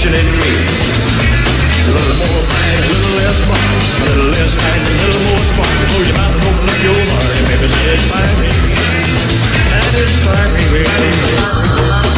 satisfaction in me. A little more bang, a little less spark. A little less bang, a little more spark. Close your mouth and open up your heart and maybe satisfy me. Satisfy me, baby.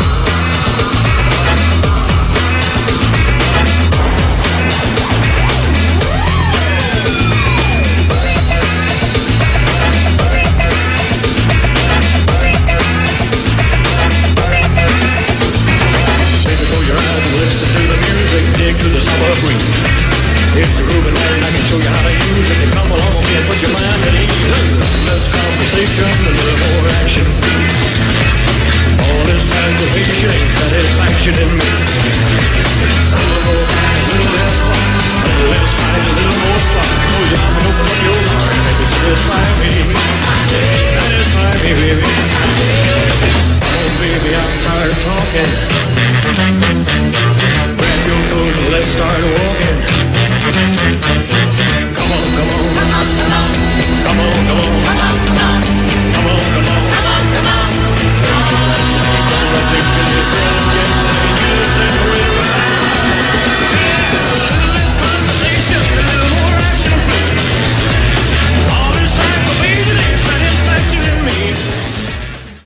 Listen to the music, dig to the summer breeze. It's a grooving night and I can show you how to use it. You come along and put your mind at ease. Less conversation, a little more action. All this anticipation, satisfaction in me.